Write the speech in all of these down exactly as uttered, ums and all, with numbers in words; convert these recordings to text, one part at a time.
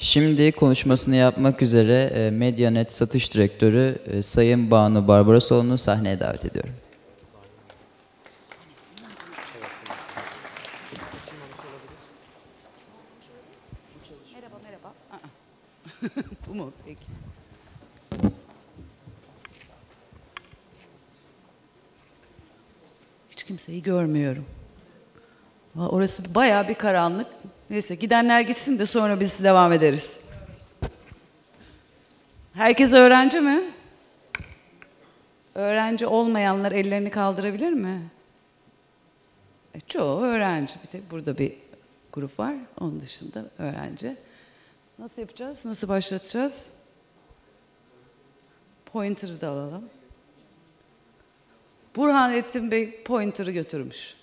Şimdi konuşmasını yapmak üzere Medyanet Satış Direktörü Sayın Banu Barbarosoğlu'nu sahneye davet ediyorum. Merhaba, merhaba. Bu mu? Peki. Hiç kimseyi görmüyorum. Orası bayağı bir karanlık. Neyse, gidenler gitsin de sonra biz devam ederiz. Herkes öğrenci mi? Öğrenci olmayanlar ellerini kaldırabilir mi? E, çoğu öğrenci. Bir tek burada bir grup var. Onun dışında öğrenci. Nasıl yapacağız? Nasıl başlatacağız? Pointer'ı da alalım. Burhanettin Bey pointer'ı götürmüş.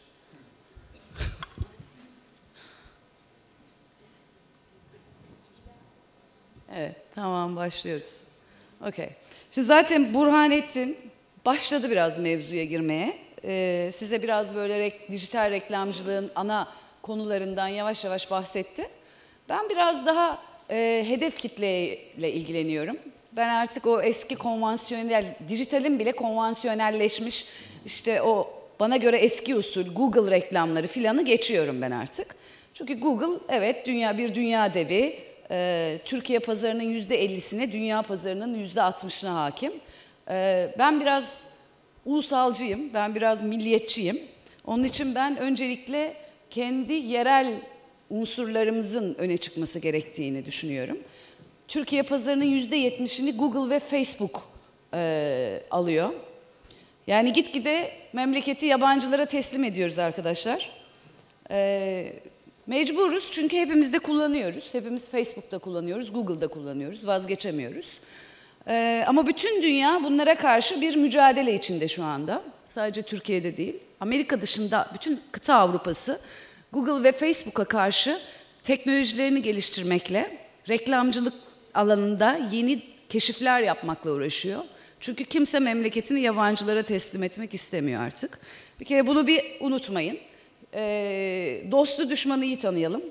Evet, tamam, başlıyoruz. Okey. Şimdi zaten Burhanettin başladı biraz mevzuya girmeye. Ee, size biraz böyle rek, dijital reklamcılığın ana konularından yavaş yavaş bahsetti. Ben biraz daha e, hedef kitleyle ilgileniyorum. Ben artık o eski konvansiyonel, dijitalin bile konvansiyonelleşmiş, işte o bana göre eski usul Google reklamları filanı geçiyorum ben artık. Çünkü Google evet dünya bir dünya devi. Ee, Türkiye pazarının yüzde ellisine, dünya pazarının yüzde altmışına hakim. Ee, ben biraz ulusalcıyım, ben biraz milliyetçiyim. Onun için ben öncelikle kendi yerel unsurlarımızın öne çıkması gerektiğini düşünüyorum. Türkiye pazarının yüzde yetmişini Google ve Facebook e, alıyor. Yani gitgide memleketi yabancılara teslim ediyoruz arkadaşlar. Ee, Mecburuz çünkü hepimiz de kullanıyoruz. Hepimiz Facebook'ta kullanıyoruz, Google'da kullanıyoruz, vazgeçemiyoruz. Ee, ama bütün dünya bunlara karşı bir mücadele içinde şu anda. Sadece Türkiye'de değil, Amerika dışında bütün kıta Avrupa'sı Google ve Facebook'a karşı teknolojilerini geliştirmekle, reklamcılık alanında yeni keşifler yapmakla uğraşıyor. Çünkü kimse memleketini yabancılara teslim etmek istemiyor artık. Bir kere bunu bir unutmayın. E, dostu düşmanı iyi tanıyalım.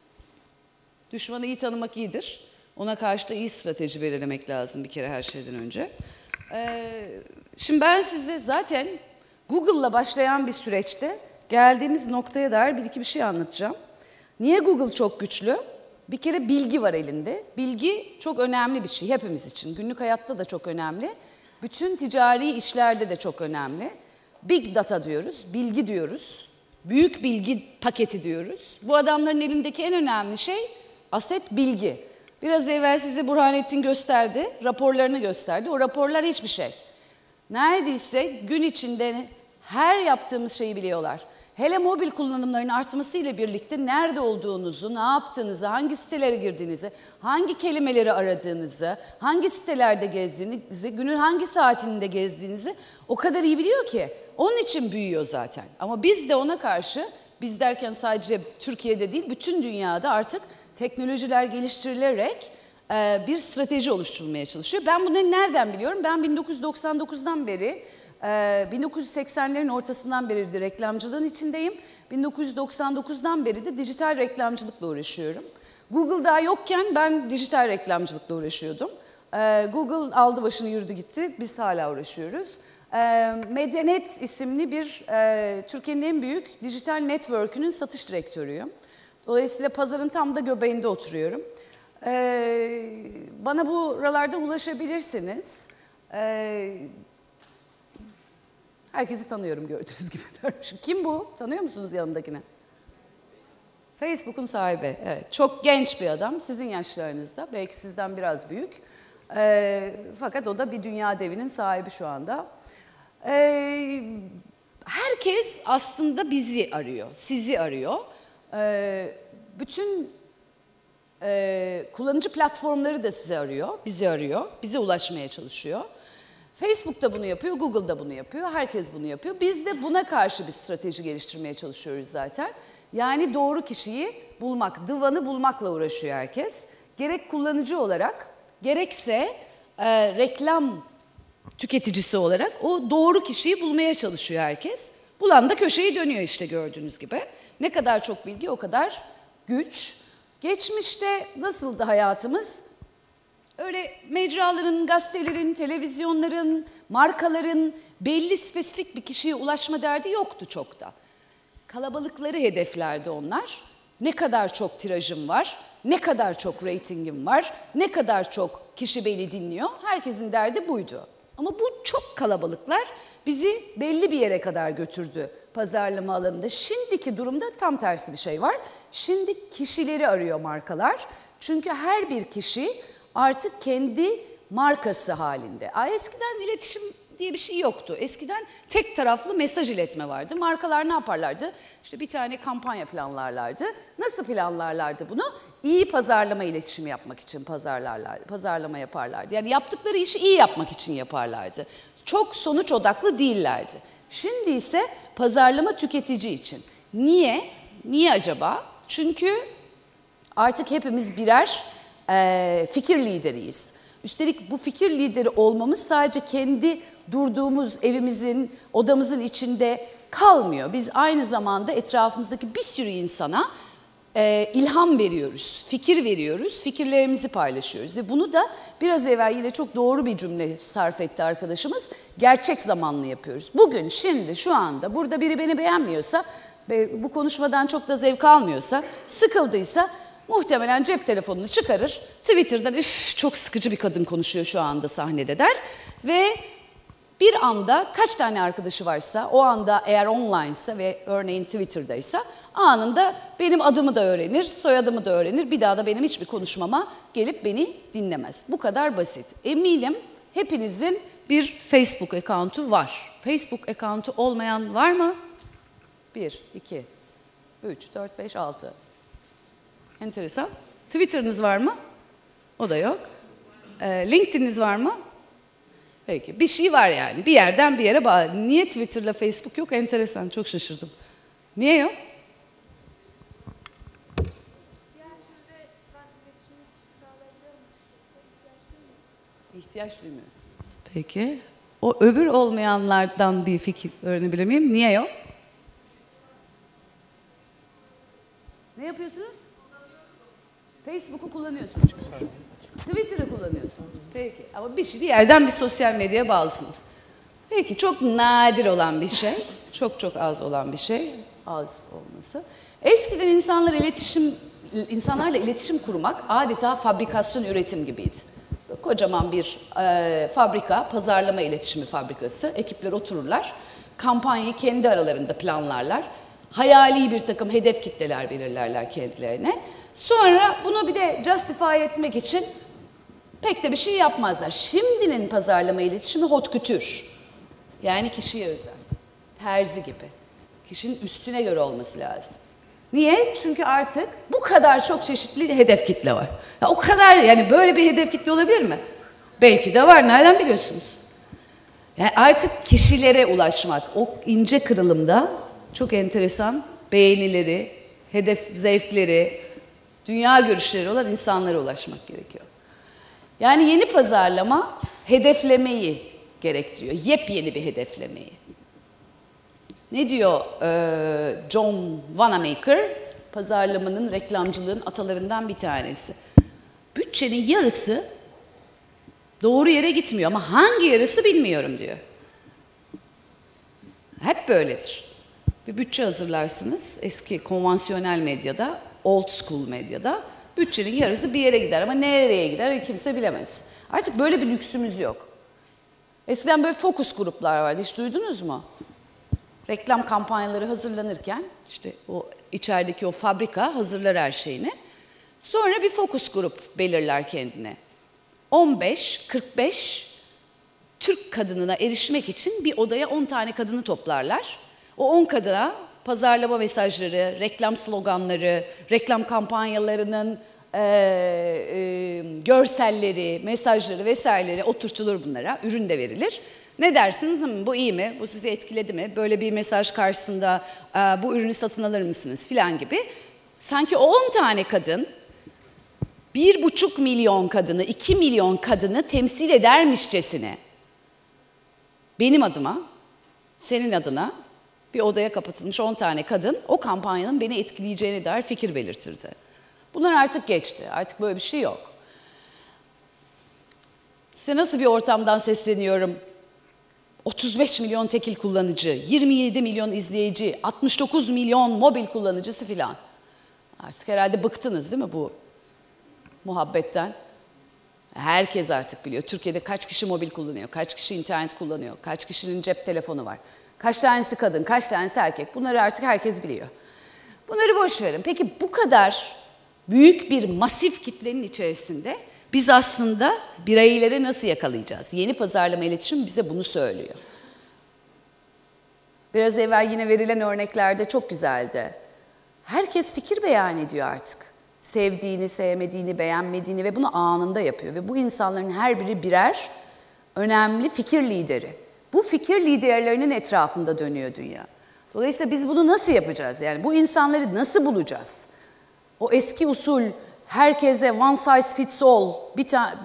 Düşmanı iyi tanımak iyidir. Ona karşı da iyi strateji belirlemek lazım bir kere her şeyden önce. E, şimdi ben size zaten Google'la başlayan bir süreçte geldiğimiz noktaya dair bir iki bir şey anlatacağım. Niye Google çok güçlü? Bir kere bilgi var elinde. Bilgi çok önemli bir şey hepimiz için. Günlük hayatta da çok önemli. Bütün ticari işlerde de çok önemli. Big data diyoruz, bilgi diyoruz. Büyük bilgi paketi diyoruz. Bu adamların elindeki en önemli şey aset bilgi. Biraz evvel size Burhanettin gösterdi, raporlarını gösterdi. O raporlar hiçbir şey. Neredeyse gün içinde her yaptığımız şeyi biliyorlar. Hele mobil kullanımların artmasıyla birlikte nerede olduğunuzu, ne yaptığınızı, hangi sitelere girdiğinizi, hangi kelimeleri aradığınızı, hangi sitelerde gezdiğinizi, günün hangi saatinde gezdiğinizi o kadar iyi biliyor ki. Onun için büyüyor zaten. Ama biz de ona karşı, biz derken sadece Türkiye'de değil, bütün dünyada artık teknolojiler geliştirilerek e, bir strateji oluşturulmaya çalışıyor. Ben bunu nereden biliyorum? Ben bin dokuz yüz doksan dokuzdan beri, e, bin dokuz yüz seksenlerin ortasından beri de reklamcılığın içindeyim. bin dokuz yüz doksan dokuzdan beri de dijital reklamcılıkla uğraşıyorum. Google daha yokken ben dijital reklamcılıkla uğraşıyordum. E, Google aldı başını yürüdü gitti, biz hala uğraşıyoruz. Medyanet isimli bir e, Türkiye'nin en büyük dijital network'ünün satış direktörüyüm. Dolayısıyla pazarın tam da göbeğinde oturuyorum. E, bana buralardan ulaşabilirsiniz. E, herkesi tanıyorum gördüğünüz gibi. Kim bu? Tanıyor musunuz yanındakini? Facebook'un sahibi. Evet, çok genç bir adam, sizin yaşlarınızda. Belki sizden biraz büyük. E, fakat o da bir dünya devinin sahibi şu anda. Ee, herkes aslında bizi arıyor, sizi arıyor. Ee, bütün e, kullanıcı platformları da sizi arıyor, bizi arıyor, bize ulaşmaya çalışıyor. Facebook da bunu yapıyor, Google da bunu yapıyor, herkes bunu yapıyor. Biz de buna karşı bir strateji geliştirmeye çalışıyoruz zaten. Yani doğru kişiyi bulmak, divanı bulmakla uğraşıyor herkes. Gerek kullanıcı olarak, gerekse e, reklam tüketicisi olarak o doğru kişiyi bulmaya çalışıyor herkes. Bulan da köşeyi dönüyor işte gördüğünüz gibi. Ne kadar çok bilgi o kadar güç. Geçmişte nasıldı hayatımız? Öyle mecraların, gazetelerin, televizyonların, markaların belli spesifik bir kişiye ulaşma derdi yoktu çok da. Kalabalıkları hedeflerdi onlar. Ne kadar çok tirajım var, ne kadar çok reytingim var, ne kadar çok kişi beni dinliyor. Herkesin derdi buydu. Ama bu çok kalabalıklar bizi belli bir yere kadar götürdü pazarlama alanında. Şimdiki durumda tam tersi bir şey var. Şimdi kişileri arıyor markalar. Çünkü her bir kişi artık kendi markası halinde. Ay, eskiden iletişim diye bir şey yoktu. Eskiden tek taraflı mesaj iletme vardı. Markalar ne yaparlardı? İşte bir tane kampanya planlarlardı. Nasıl planlarlardı bunu? İyi pazarlama iletişimi yapmak için pazarlarlardı. Pazarlama yaparlardı. Yani yaptıkları işi iyi yapmak için yaparlardı. Çok sonuç odaklı değillerdi. Şimdi ise pazarlama tüketici için. Niye? Niye acaba? Çünkü artık hepimiz birer e, fikir lideriyiz. Üstelik bu fikir lideri olmamız sadece kendi durduğumuz evimizin, odamızın içinde kalmıyor. Biz aynı zamanda etrafımızdaki bir sürü insana e, ilham veriyoruz, fikir veriyoruz, fikirlerimizi paylaşıyoruz. Ve bunu da biraz evvel yine çok doğru bir cümle sarf etti arkadaşımız, gerçek zamanlı yapıyoruz. Bugün, şimdi, şu anda burada biri beni beğenmiyorsa, bu konuşmadan çok da zevk almıyorsa, sıkıldıysa muhtemelen cep telefonunu çıkarır, Twitter'dan üf çok sıkıcı bir kadın konuşuyor şu anda sahnede der ve bir anda kaç tane arkadaşı varsa, o anda eğer online'sa ve örneğin Twitter'daysa anında benim adımı da öğrenir, soyadımı da öğrenir, bir daha da benim hiçbir konuşmama gelip beni dinlemez. Bu kadar basit. Eminim hepinizin bir Facebook account'u var. Facebook account'u olmayan var mı? Bir, iki, üç, dört, beş, altı. Enteresan. Twitter'ınız var mı? O da yok. E, LinkedIn'iniz var mı? Peki. Bir şey var yani. Bir yerden bir yere bağlı. Niye Twitter'la Facebook yok? Enteresan. Çok şaşırdım. Niye yok? İhtiyaç duymuyorsunuz. Peki. O öbür olmayanlardan bir fikir öğrenebilir miyim? Niye yok? Ne yapıyorsunuz? Facebook'u kullanıyorsunuz. Twitter'ı kullanıyorsunuz. Peki. Ama bir, bir yerden bir sosyal medyaya bağlısınız. Peki. Çok nadir olan bir şey. Çok çok az olan bir şey. Az olması. Eskiden insanlarla iletişim, insanlarla iletişim kurmak adeta fabrikasyon üretim gibiydi. Kocaman bir e, fabrika, pazarlama iletişimi fabrikası. Ekipler otururlar. Kampanyayı kendi aralarında planlarlar. Hayali bir takım hedef kitleler belirlerler kendilerine. Sonra bunu bir de justify etmek için pek de bir şey yapmazlar. Şimdinin pazarlama iletişimi haute couture. Yani kişiye özel. Terzi gibi. Kişinin üstüne göre olması lazım. Niye? Çünkü artık bu kadar çok çeşitli hedef kitle var. Ya o kadar, yani böyle bir hedef kitle olabilir mi? Belki de var. Nereden biliyorsunuz? Yani artık kişilere ulaşmak, o ince kırılımda çok enteresan beğenileri, hedef zevkleri, dünya görüşleri olan insanlara ulaşmak gerekiyor. Yani yeni pazarlama hedeflemeyi gerektiriyor. Yepyeni bir hedeflemeyi. Ne diyor e, John Wanamaker? Pazarlamanın, reklamcılığın atalarından bir tanesi. Bütçenin yarısı doğru yere gitmiyor ama hangi yarısı bilmiyorum diyor. Hep böyledir. Bir bütçe hazırlarsınız eski konvansiyonel medyada, old school medyada. Bütçenin yarısı bir yere gider ama nereye gider kimse bilemez. Artık böyle bir lüksümüz yok. Eskiden böyle fokus gruplar vardı, hiç duydunuz mu? Reklam kampanyaları hazırlanırken işte o içerideki o fabrika hazırlar her şeyini. Sonra bir fokus grup belirler kendine. on beş kırk beş Türk kadınına erişmek için bir odaya on tane kadını toplarlar. O on kadına pazarlama mesajları, reklam sloganları, reklam kampanyalarının e, e, görselleri, mesajları vesaireleri oturtulur bunlara. Ürün de verilir. Ne dersiniz? Hı, bu iyi mi? Bu sizi etkiledi mi? Böyle bir mesaj karşısında e, bu ürünü satın alır mısınız? Filan gibi. Sanki o on tane kadın bir buçuk milyon kadını, iki milyon kadını temsil edermişçesine benim adıma, senin adına bir odaya kapatılmış on tane kadın o kampanyanın beni etkileyeceğine dair fikir belirtirdi. Bunlar artık geçti. Artık böyle bir şey yok. Size nasıl bir ortamdan sesleniyorum? otuz beş milyon tekil kullanıcı, yirmi yedi milyon izleyici, altmış dokuz milyon mobil kullanıcısı filan. Artık herhalde bıktınız değil mi bu muhabbetten? Herkes artık biliyor. Türkiye'de kaç kişi mobil kullanıyor, kaç kişi internet kullanıyor, kaç kişinin cep telefonu var, kaç tanesi kadın, kaç tanesi erkek. Bunları artık herkes biliyor. Bunları boş verin. Peki bu kadar büyük bir masif kitlenin içerisinde biz aslında bireyleri nasıl yakalayacağız? Yeni pazarlama iletişim bize bunu söylüyor. Biraz evvel yine verilen örneklerde çok güzeldi. Herkes fikir beyan ediyor artık. Sevdiğini, sevmediğini, beğenmediğini ve bunu anında yapıyor. Ve bu insanların her biri birer önemli fikir lideri. Bu fikir liderlerinin etrafında dönüyor dünya. Dolayısıyla biz bunu nasıl yapacağız? Yani bu insanları nasıl bulacağız? O eski usul herkese one size fits all, bir tane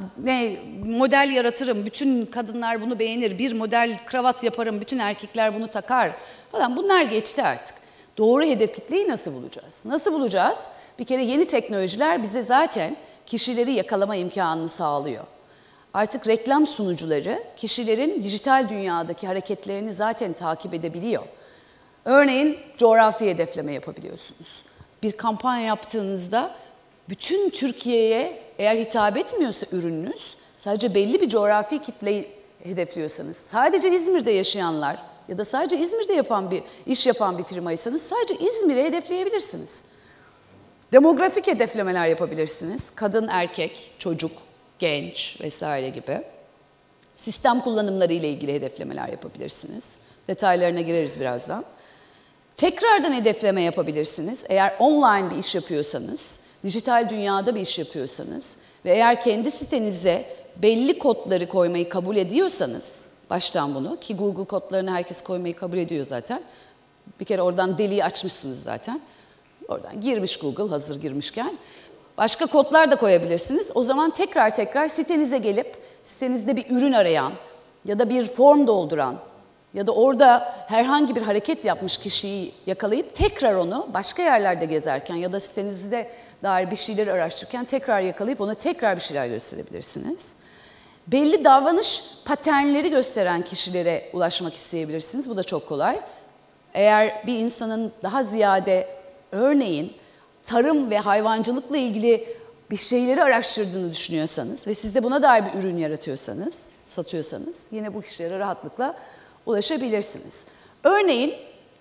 model yaratırım, bütün kadınlar bunu beğenir, bir model kravat yaparım, bütün erkekler bunu takar falan. Bunlar geçti artık. Doğru hedef kitleyi nasıl bulacağız? Nasıl bulacağız? Bir kere yeni teknolojiler bize zaten kişileri yakalama imkanını sağlıyor. Artık reklam sunucuları kişilerin dijital dünyadaki hareketlerini zaten takip edebiliyor. Örneğin coğrafi hedefleme yapabiliyorsunuz. Bir kampanya yaptığınızda bütün Türkiye'ye eğer hitap etmiyorsa ürününüz, sadece belli bir coğrafi kitleyi hedefliyorsanız, sadece İzmir'de yaşayanlar ya da sadece İzmir'de yapan bir iş yapan bir firmaysanız sadece İzmir'e hedefleyebilirsiniz. Demografik hedeflemeler yapabilirsiniz. Kadın, erkek, çocuk, genç vesaire gibi. Sistem kullanımları ile ilgili hedeflemeler yapabilirsiniz. Detaylarına gireriz birazdan. Tekrardan hedefleme yapabilirsiniz. Eğer online bir iş yapıyorsanız, dijital dünyada bir iş yapıyorsanız ve eğer kendi sitenize belli kodları koymayı kabul ediyorsanız, baştan bunu ki Google kodlarını herkes koymayı kabul ediyor zaten. Bir kere oradan deliği açmışsınız zaten. Oradan girmiş Google hazır girmişken. Başka kodlar da koyabilirsiniz. O zaman tekrar tekrar sitenize gelip sitenizde bir ürün arayan ya da bir form dolduran ya da orada herhangi bir hareket yapmış kişiyi yakalayıp tekrar onu başka yerlerde gezerken ya da sitenizde dair bir şeyler araştırırken tekrar yakalayıp ona tekrar bir şeyler gösterebilirsiniz. Belli davranış paternleri gösteren kişilere ulaşmak isteyebilirsiniz. Bu da çok kolay. Eğer bir insanın daha ziyade örneğin tarım ve hayvancılıkla ilgili bir şeyleri araştırdığını düşünüyorsanız ve siz de buna dair bir ürün yaratıyorsanız, satıyorsanız yine bu kişilere rahatlıkla ulaşabilirsiniz. Örneğin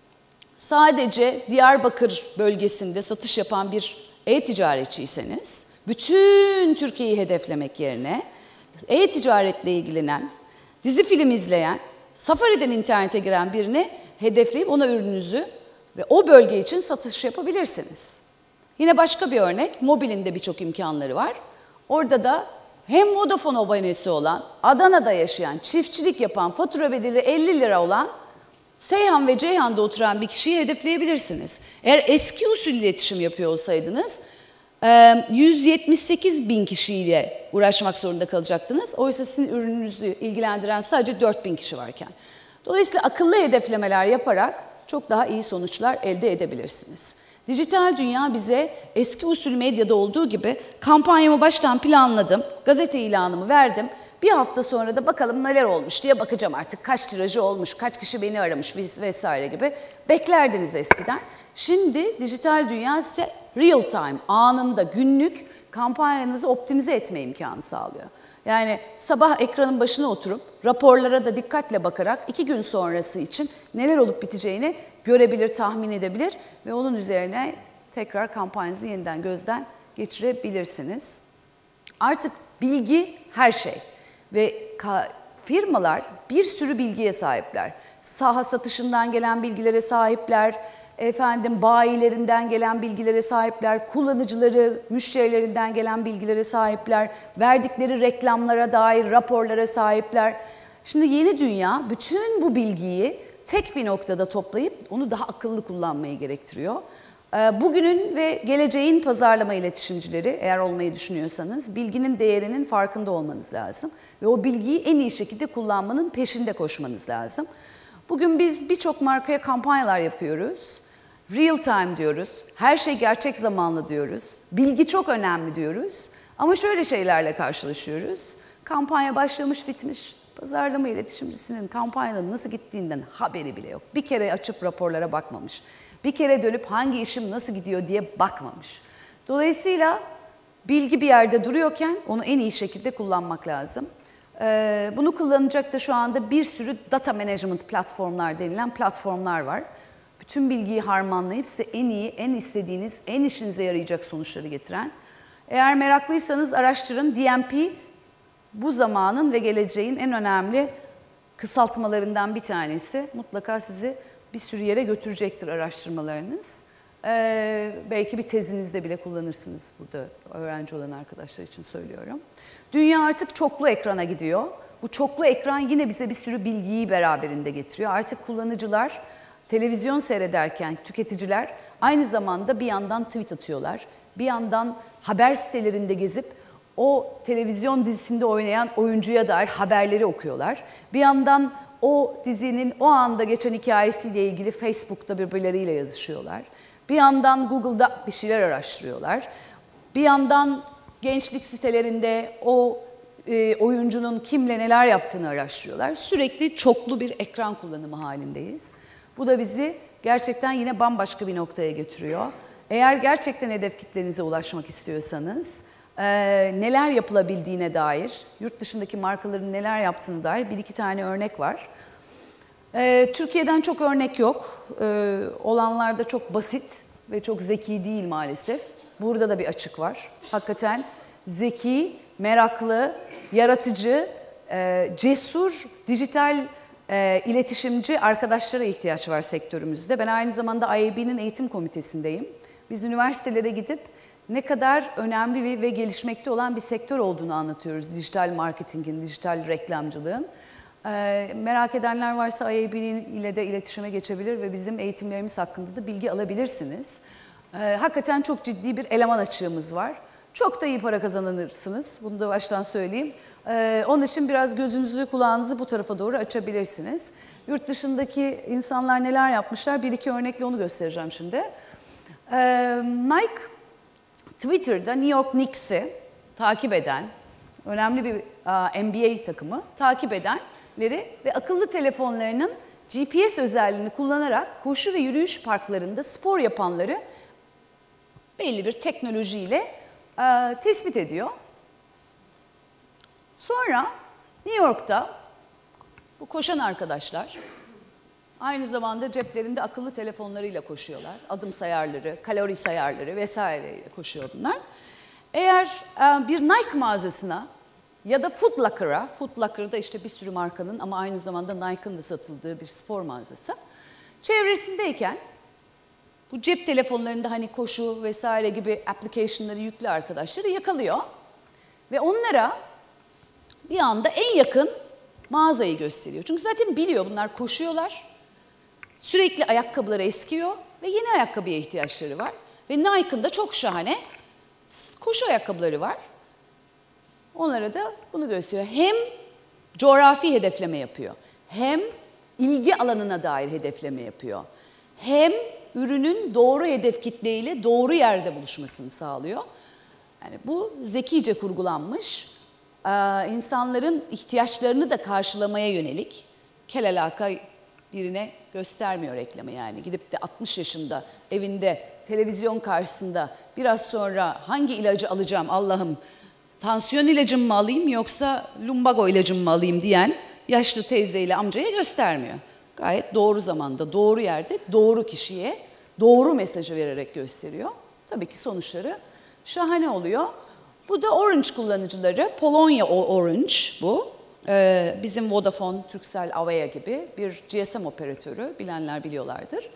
sadece Diyarbakır bölgesinde satış yapan bir e-ticaretçiyseniz bütün Türkiye'yi hedeflemek yerine e-ticaretle ilgilenen, dizi film izleyen, Safari'den internete giren birini hedefleyip ona ürününüzü ve o bölge için satış yapabilirsiniz. Yine başka bir örnek, mobilin de birçok imkanları var. Orada da hem Vodafone abonesi olan, Adana'da yaşayan, çiftçilik yapan, fatura bedeli elli lira olan Seyhan ve Ceyhan'da oturan bir kişiyi hedefleyebilirsiniz. Eğer eski usul iletişim yapıyor olsaydınız yüz yetmiş sekiz bin kişiyle uğraşmak zorunda kalacaktınız. Oysa sizin ürününüzü ilgilendiren sadece dört bin kişi varken. Dolayısıyla akıllı hedeflemeler yaparak çok daha iyi sonuçlar elde edebilirsiniz. Dijital dünya bize eski usul medyada olduğu gibi kampanyamı baştan planladım, gazete ilanımı verdim. Bir hafta sonra da bakalım neler olmuş diye bakacağım artık. Kaç tirajı olmuş, kaç kişi beni aramış vesaire gibi beklerdiniz eskiden. Şimdi dijital dünya size real time, anında, günlük kampanyanızı optimize etme imkanı sağlıyor. Yani sabah ekranın başına oturup raporlara da dikkatle bakarak iki gün sonrası için neler olup biteceğini görebilir, tahmin edebilir ve onun üzerine tekrar kampanyanızı yeniden gözden geçirebilirsiniz. Artık bilgi her şey ve firmalar bir sürü bilgiye sahipler. Saha satışından gelen bilgilere sahipler, efendim bayilerinden gelen bilgilere sahipler, kullanıcıları, müşterilerinden gelen bilgilere sahipler, verdikleri reklamlara dair raporlara sahipler. Şimdi yeni dünya bütün bu bilgiyi tek bir noktada toplayıp onu daha akıllı kullanmayı gerektiriyor. Bugünün ve geleceğin pazarlama iletişimcileri eğer olmayı düşünüyorsanız bilginin değerinin farkında olmanız lazım. Ve o bilgiyi en iyi şekilde kullanmanın peşinde koşmanız lazım. Bugün biz birçok markaya kampanyalar yapıyoruz. real time diyoruz, her şey gerçek zamanlı diyoruz, bilgi çok önemli diyoruz. Ama şöyle şeylerle karşılaşıyoruz. Kampanya başlamış bitmiş, pazarlama iletişimcisinin kampanyanın nasıl gittiğinden haberi bile yok. Bir kere açıp raporlara bakmamış, bir kere dönüp hangi işim nasıl gidiyor diye bakmamış. Dolayısıyla bilgi bir yerde duruyorken onu en iyi şekilde kullanmak lazım. Ee, bunu kullanacak da şu anda bir sürü data management platformlar denilen platformlar var. Bütün bilgiyi harmanlayıp size en iyi, en istediğiniz, en işinize yarayacak sonuçları getiren. Eğer meraklıysanız araştırın. D M P bu zamanın ve geleceğin en önemli kısaltmalarından bir tanesi. Mutlaka sizi bir sürü yere götürecektir araştırmalarınız. Ee, belki bir tezinizde bile kullanırsınız, burada öğrenci olan arkadaşlar için söylüyorum. Dünya artık çoklu ekrana gidiyor. Bu çoklu ekran yine bize bir sürü bilgiyi beraberinde getiriyor. Artık kullanıcılar televizyon seyrederken tüketiciler aynı zamanda bir yandan tweet atıyorlar. Bir yandan haber sitelerinde gezip o televizyon dizisinde oynayan oyuncuya dair haberleri okuyorlar. Bir yandan o dizinin o anda geçen hikayesiyle ilgili Facebook'ta birbirleriyle yazışıyorlar. Bir yandan Google'da bir şeyler araştırıyorlar. Bir yandan gençlik sitelerinde o e, oyuncunun kimle neler yaptığını araştırıyorlar. Sürekli çoklu bir ekran kullanımı halindeyiz. Bu da bizi gerçekten yine bambaşka bir noktaya getiriyor. Eğer gerçekten hedef kitlenize ulaşmak istiyorsanız, e, neler yapılabildiğine dair, yurt dışındaki markaların neler yaptığına dair bir iki tane örnek var. E, Türkiye'den çok örnek yok. E, olanlar da çok basit ve çok zeki değil maalesef. Burada da bir açık var. Hakikaten zeki, meraklı, yaratıcı, e, cesur, dijital e, iletişimci arkadaşlara ihtiyaç var sektörümüzde. Ben aynı zamanda I A B'nin eğitim komitesindeyim. Biz üniversitelere gidip ne kadar önemli ve gelişmekte olan bir sektör olduğunu anlatıyoruz. Dijital marketingin, dijital reklamcılığın. Ee, merak edenler varsa I A B ile de iletişime geçebilir ve bizim eğitimlerimiz hakkında da bilgi alabilirsiniz. Ee, hakikaten çok ciddi bir eleman açığımız var. Çok da iyi para kazanırsınız, bunu da baştan söyleyeyim. Ee, onun için biraz gözünüzü, kulağınızı bu tarafa doğru açabilirsiniz. Yurt dışındaki insanlar neler yapmışlar, bir iki örnekle onu göstereceğim şimdi. Ee, Nike, Twitter'da New York Knicks'i takip eden, önemli bir uh, N B A takımı takip edenleri ve akıllı telefonlarının G P S özelliğini kullanarak koşu ve yürüyüş parklarında spor yapanları belli bir teknolojiyle uh, tespit ediyor. Sonra New York'ta bu koşan arkadaşlar aynı zamanda ceplerinde akıllı telefonlarıyla koşuyorlar. Adım sayarları, kalori sayarları vesaireyle koşuyor bunlar. Eğer e, bir Nike mağazasına ya da Foot Locker'a, Foot Locker'da işte bir sürü markanın ama aynı zamanda Nike'ın da satıldığı bir spor mağazası, çevresindeyken bu cep telefonlarında hani koşu vesaire gibi application'ları yüklü arkadaşları yakalıyor ve onlara bir anda en yakın mağazayı gösteriyor. Çünkü zaten biliyor bunlar koşuyorlar. Sürekli ayakkabıları eskiyor ve yeni ayakkabıya ihtiyaçları var. Ve Nike'ın da çok şahane koşu ayakkabıları var. Onlara da bunu gösteriyor. Hem coğrafi hedefleme yapıyor, hem ilgi alanına dair hedefleme yapıyor. Hem ürünün doğru hedef kitleyle doğru yerde buluşmasını sağlıyor. Yani bu zekice kurgulanmış, insanların ihtiyaçlarını da karşılamaya yönelik, kel alaka birine göstermiyor reklamı yani. Gidip de altmış yaşında evinde televizyon karşısında biraz sonra hangi ilacı alacağım Allah'ım, tansiyon ilacımı mı alayım yoksa lumbago ilacımı mı alayım diyen yaşlı teyzeyle amcaya göstermiyor. Gayet doğru zamanda, doğru yerde, doğru kişiye doğru mesajı vererek gösteriyor. Tabii ki sonuçları şahane oluyor. Bu da Orange kullanıcıları, Polonya Orange bu. Ee, bizim Vodafone, Turkcell, Avaya gibi bir G S M operatörü, bilenler biliyorlardır.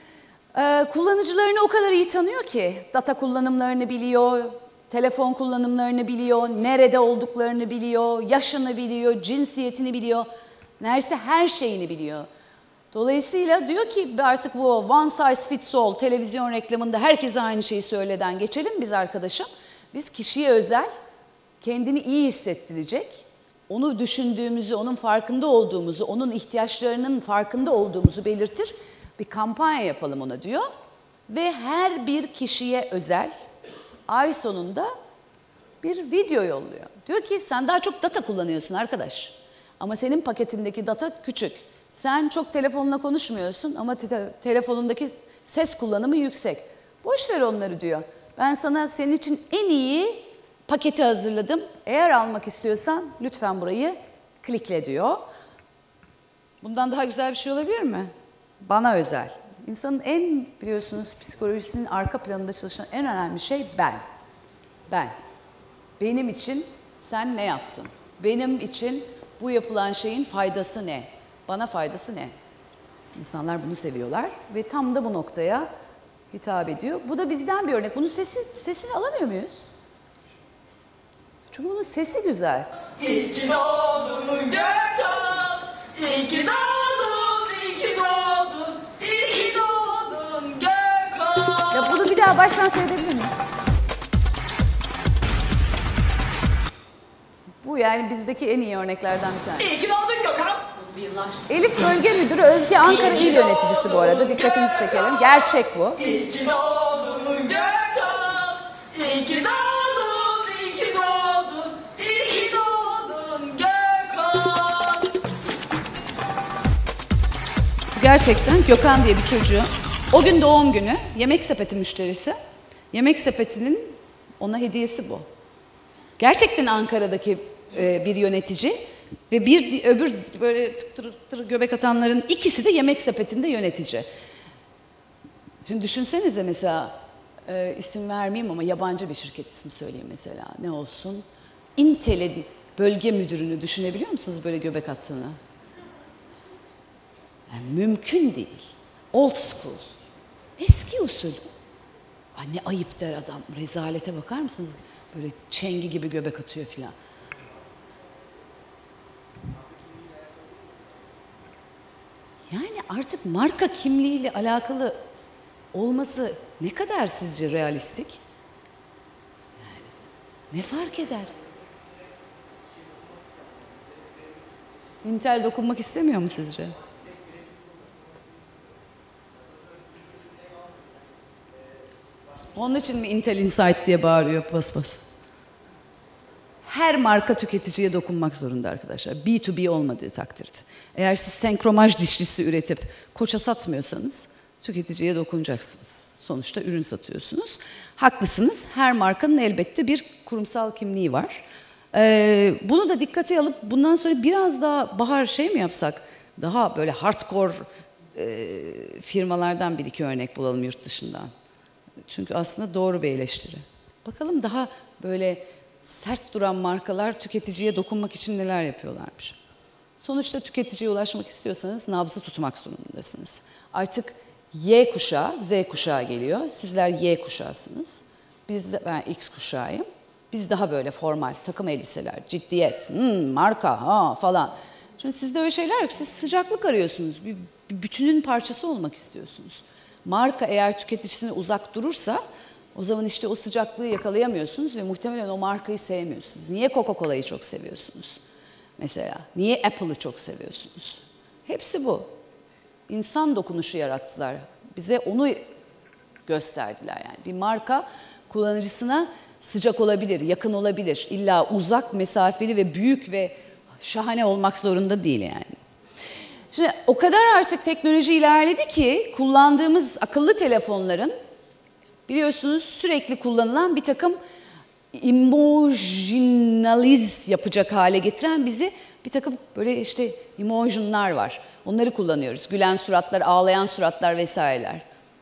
Ee, kullanıcılarını o kadar iyi tanıyor ki, data kullanımlarını biliyor, telefon kullanımlarını biliyor, nerede olduklarını biliyor, yaşını biliyor, cinsiyetini biliyor, neredeyse her şeyini biliyor. Dolayısıyla diyor ki artık bu one size fits all televizyon reklamında herkese aynı şeyi söyleden geçelim biz arkadaşım. Biz kişiye özel, kendini iyi hissettirecek, onu düşündüğümüzü, onun farkında olduğumuzu, onun ihtiyaçlarının farkında olduğumuzu belirtir bir kampanya yapalım ona diyor. Ve her bir kişiye özel ay sonunda bir video yolluyor. Diyor ki sen daha çok data kullanıyorsun arkadaş. Ama senin paketindeki data küçük. Sen çok telefonla konuşmuyorsun ama te- telefonundaki ses kullanımı yüksek. Boş ver onları diyor. Ben sana senin için en iyi paketi hazırladım. Eğer almak istiyorsan lütfen burayı klikle diyor. Bundan daha güzel bir şey olabilir mi? Bana özel. İnsanın en biliyorsunuz psikolojisinin arka planında çalışan en önemli şey ben. Ben. Benim için sen ne yaptın? Benim için bu yapılan şeyin faydası ne? Bana faydası ne? İnsanlar bunu seviyorlar ve tam da bu noktaya hitap ediyor. Bu da bizden bir örnek. Bunun sesi, sesini alamıyor muyuz? Çünkü bunun sesi güzel. İyi ki doğdun Gökhan, iyi ki doğdun, iyi ki doğdun, iyi ki doğdun Gökhan. Ya bunu bir daha baştan seyredebilir miyiz? Bu yani bizdeki en iyi örneklerden bir tanesi. İyi ki doğdun Gökhan. Yıllar. Elif Bölge Müdürü, Özge Ankara İl Yöneticisi bu arada. Dikkatinizi çekelim. Gerçek bu. İyi ki doğdun Gökhan, iyi ki doğdun, iyi ki doğdun, iyi ki doğdun Gökhan. Gerçekten Gökhan diye bir çocuğu. O gün doğum günü, Yemek Sepeti müşterisi. Yemek Sepeti'nin ona hediyesi bu. Gerçekten Ankara'daki e, bir yönetici ve bir öbür böyle tık tır tır göbek atanların ikisi de Yemek Sepeti'nde yönetici. Şimdi düşünsenize mesela, e, isim vermeyeyim ama yabancı bir şirket ismi söyleyeyim mesela. Ne olsun? Intel'in bölge müdürünü düşünebiliyor musunuz böyle göbek attığını? Yani mümkün değil. Old school. Eski usul. Ay ne ayıp der adam. Rezalete bakar mısınız? Böyle çengi gibi göbek atıyor filan. Yani artık marka kimliğiyle alakalı olması ne kadar sizce realistik? Yani ne fark eder? Intel dokunmak istemiyor mu sizce? Onun için mi Intel Insight diye bağırıyor bas bas? Her marka tüketiciye dokunmak zorunda arkadaşlar. B to B olmadığı takdirde. Eğer siz senkromaj dişlisi üretip koça satmıyorsanız tüketiciye dokunacaksınız. Sonuçta ürün satıyorsunuz. Haklısınız. Her markanın elbette bir kurumsal kimliği var. Ee, bunu da dikkate alıp bundan sonra biraz daha Bahar şey mi yapsak? Daha böyle hardcore e, firmalardan bir iki örnek bulalım yurt dışından. Çünkü aslında doğru bir eleştiri. Bakalım daha böyle sert duran markalar tüketiciye dokunmak için neler yapıyorlarmış. Sonuçta tüketiciye ulaşmak istiyorsanız nabzı tutmak zorundasınız. Artık Y kuşağı, Z kuşağı geliyor. Sizler Y kuşağısınız. Biz de, ben X kuşağıyım. Biz daha böyle formal takım elbiseler, ciddiyet, hmm, marka ha falan. Şimdi sizde öyle şeyler yok. Siz sıcaklık arıyorsunuz. Bir, bir bütünün parçası olmak istiyorsunuz. Marka eğer tüketicisine uzak durursa o zaman işte o sıcaklığı yakalayamıyorsunuz ve muhtemelen o markayı sevmiyorsunuz. Niye Coca-Cola'yı çok seviyorsunuz? Mesela niye Apple'ı çok seviyorsunuz? Hepsi bu. İnsan dokunuşu yarattılar. Bize onu gösterdiler yani. Bir marka kullanıcısına sıcak olabilir, yakın olabilir. İlla uzak, mesafeli ve büyük ve şahane olmak zorunda değil yani. Şimdi o kadar artık teknoloji ilerledi ki kullandığımız akıllı telefonların biliyorsunuz sürekli kullanılan bir takım emojinaliz yapacak hale getiren bizi bir takım böyle işte emojinler var. Onları kullanıyoruz. Gülen suratlar, ağlayan suratlar vesaireler.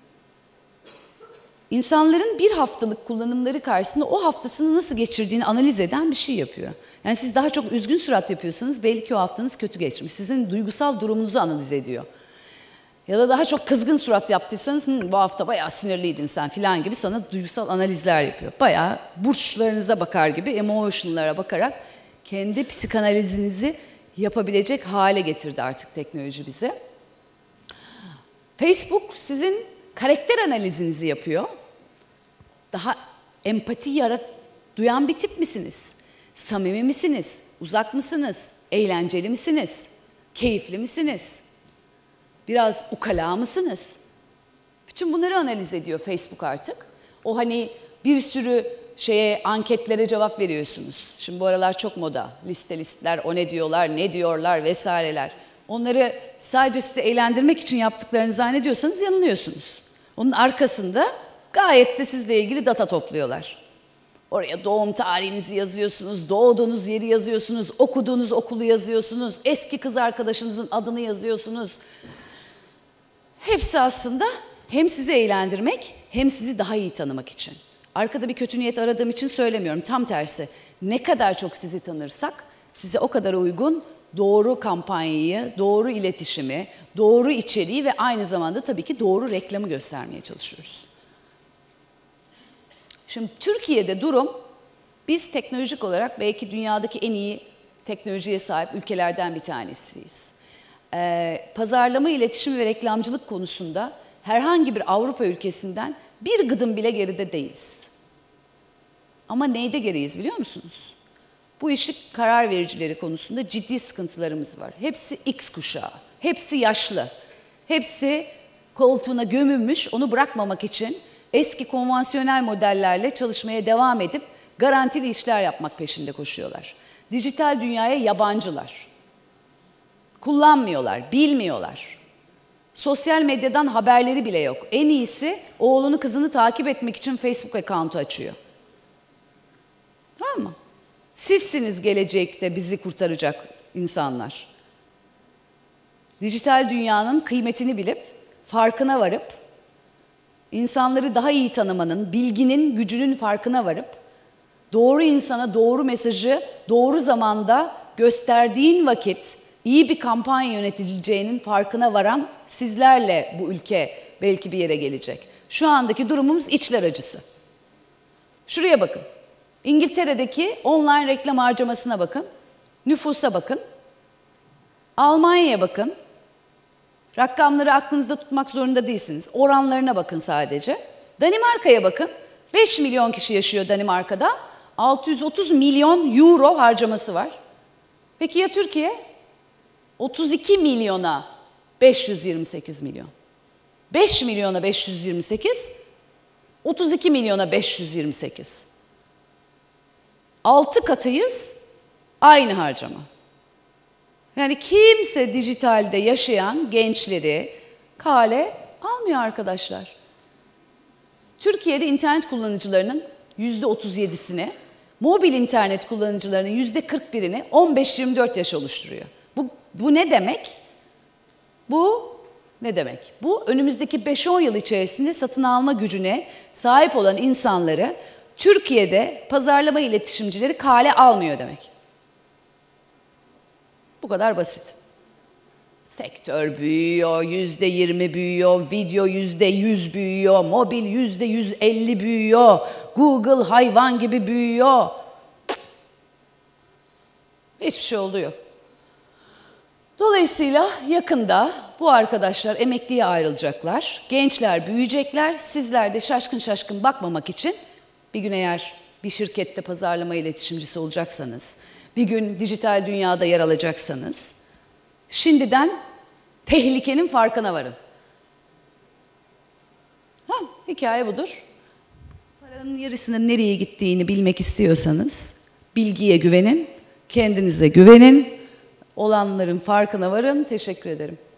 İnsanların bir haftalık kullanımları karşısında o haftasını nasıl geçirdiğini analiz eden bir şey yapıyor. Yani siz daha çok üzgün surat yapıyorsanız belli ki o haftanız kötü geçmiş. Sizin duygusal durumunuzu analiz ediyor. Ya da daha çok kızgın surat yaptıysanız bu hafta bayağı sinirliydin sen filan gibi sana duygusal analizler yapıyor. Bayağı burçlarınıza bakar gibi emotionlara bakarak kendi psikanalizinizi yapabilecek hale getirdi artık teknoloji bize. Facebook sizin karakter analizinizi yapıyor. Daha empati yarat duyan bir tip misiniz? Samimi misiniz? Uzak mısınız? Eğlenceli misiniz? Keyifli misiniz? Biraz ukala mısınız? Bütün bunları analiz ediyor Facebook artık. O hani bir sürü şeye, anketlere cevap veriyorsunuz. Şimdi bu aralar çok moda. Liste listler, o ne diyorlar, ne diyorlar vesaireler. Onları sadece sizi eğlendirmek için yaptıklarını zannediyorsanız yanılıyorsunuz. Onun arkasında gayet de sizle ilgili data topluyorlar. Oraya doğum tarihinizi yazıyorsunuz, doğduğunuz yeri yazıyorsunuz, okuduğunuz okulu yazıyorsunuz, eski kız arkadaşınızın adını yazıyorsunuz. Hepsi aslında hem sizi eğlendirmek hem sizi daha iyi tanımak için. Arkada bir kötü niyet aradığım için söylemiyorum. Tam tersi. Ne kadar çok sizi tanırsak size o kadar uygun doğru kampanyayı, doğru iletişimi, doğru içeriği ve aynı zamanda tabii ki doğru reklamı göstermeye çalışıyoruz. Şimdi Türkiye'de durum, biz teknolojik olarak belki dünyadaki en iyi teknolojiye sahip ülkelerden bir tanesiyiz. Ee, pazarlama, iletişim ve reklamcılık konusunda herhangi bir Avrupa ülkesinden bir gıdım bile geride değiliz. Ama neyde geriyiz biliyor musunuz? Bu işi karar vericileri konusunda ciddi sıkıntılarımız var. Hepsi X kuşağı, hepsi yaşlı, hepsi koltuğuna gömülmüş, onu bırakmamak için eski konvansiyonel modellerle çalışmaya devam edip garantili işler yapmak peşinde koşuyorlar. Dijital dünyaya yabancılar. Kullanmıyorlar, bilmiyorlar. Sosyal medyadan haberleri bile yok. En iyisi oğlunu kızını takip etmek için Facebook account'u açıyor. Tamam mı? Sizsiniz gelecekte bizi kurtaracak insanlar. Dijital dünyanın kıymetini bilip, farkına varıp, insanları daha iyi tanımanın, bilginin, gücünün farkına varıp, doğru insana doğru mesajı doğru zamanda gösterdiğin vakit iyi bir kampanya yönetileceğinin farkına varan sizlerle bu ülke belki bir yere gelecek. Şu andaki durumumuz içler acısı. Şuraya bakın. İngiltere'deki online reklam harcamasına bakın. Nüfusa bakın. Almanya'ya bakın. Rakamları aklınızda tutmak zorunda değilsiniz. Oranlarına bakın sadece. Danimarka'ya bakın. beş milyon kişi yaşıyor Danimarka'da. altı yüz otuz milyon euro harcaması var. Peki ya Türkiye? otuz iki milyona beş yüz yirmi sekiz milyon. beş milyona beş yüz yirmi sekiz, otuz iki milyona beş yüz yirmi sekiz. altı katıyız, aynı harcama. Yani kimse dijitalde yaşayan gençleri kale almıyor arkadaşlar. Türkiye'de internet kullanıcılarının yüzde otuz yedisini, mobil internet kullanıcılarının yüzde kırk birini on beş yirmi dört yaş oluşturuyor. Bu, bu ne demek? Bu ne demek? Bu önümüzdeki beş on yıl içerisinde satın alma gücüne sahip olan insanları Türkiye'de pazarlama iletişimcileri kale almıyor demek. Bu kadar basit. Sektör büyüyor, yüzde yirmi büyüyor, video yüzde yüz büyüyor, mobil yüzde yüz elli büyüyor, Google hayvan gibi büyüyor. Hiçbir şey olduğu yok. Dolayısıyla yakında bu arkadaşlar emekliye ayrılacaklar, gençler büyüyecekler, sizler de şaşkın şaşkın bakmamak için bir gün eğer bir şirkette pazarlama iletişimcisi olacaksanız, bir gün dijital dünyada yer alacaksanız, şimdiden tehlikenin farkına varın. Ha, hikaye budur. Paranın yarısının nereye gittiğini bilmek istiyorsanız, bilgiye güvenin, kendinize güvenin, olanların farkına varın. Teşekkür ederim.